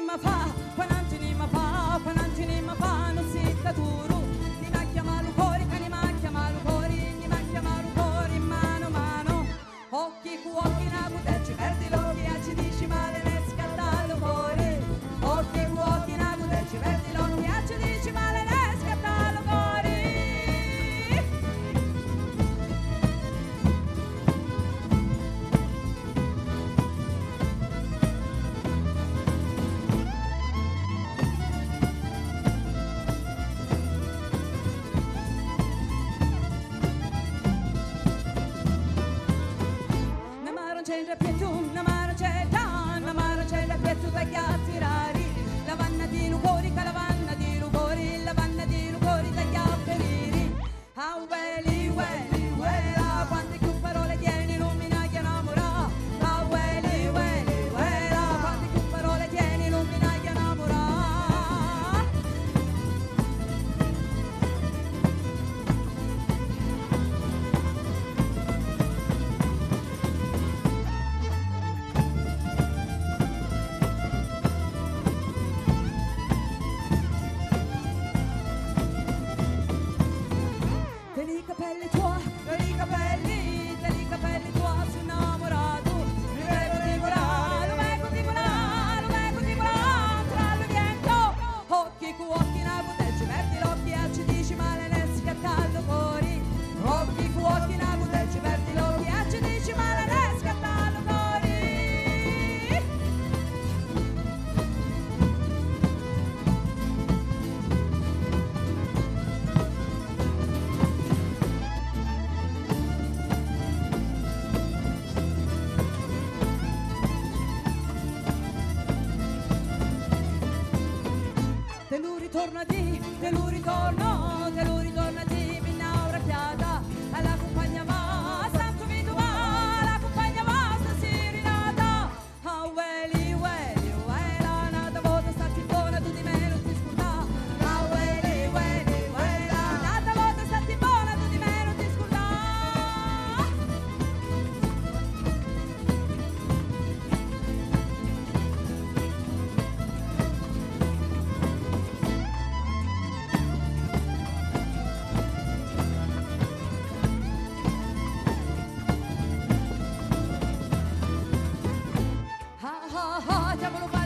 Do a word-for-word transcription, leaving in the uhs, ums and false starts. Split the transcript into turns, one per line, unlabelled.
ma fa, quanantini ma fa, quanantini ma fa, non si caturu, ni ma chiama lucori, ni ma chiama lucori, ni ma chiama lucori, mano mano, occhi cu occhi na gudeci, perdi l'occhi e ci dici male ne scatta lucori, occhi cu occhi na gudeci, perdi l'occhi e ci dici male ne scatta lucori. C'è più tu, una mano c'è da, una mano c'è da più tu da ghiatti rari, la vanna di Lugori, la vanna di Lugori, la vanna di Lugori da ghiapperiri. Ah, ueli, ueli, uela, quante più parole tieni, non mi naghi a innamorare. Ah, ueli, ueli, uela, quante più parole tieni, non mi naghi a innamorare. Te li capelli tua, te li capelli, te li capelli tua, sei innamorato, mi vengo di volare, lo vengo di volare, lo vengo di volare, tra il vento, occhi cu occhi na gudeci, perdi l'occhi e ci dici male ne scattando fuori, occhi cu occhi na gudeci, perdi l'occhi e ci dici male ne scattando fuori. Te lo ritorno a di, te lo ritorno, te lo ritorno a di, mi nauracchiata, alla compagna va, santo vito va, la compagna va, sta si rinata, ah ueli, ueli, uela, nata volta stati buona, tu di me non ti scorda, ah ueli, ueli, uela, nata volta stati buona, tu di me non ti scorda. Ha ha ha, diavolo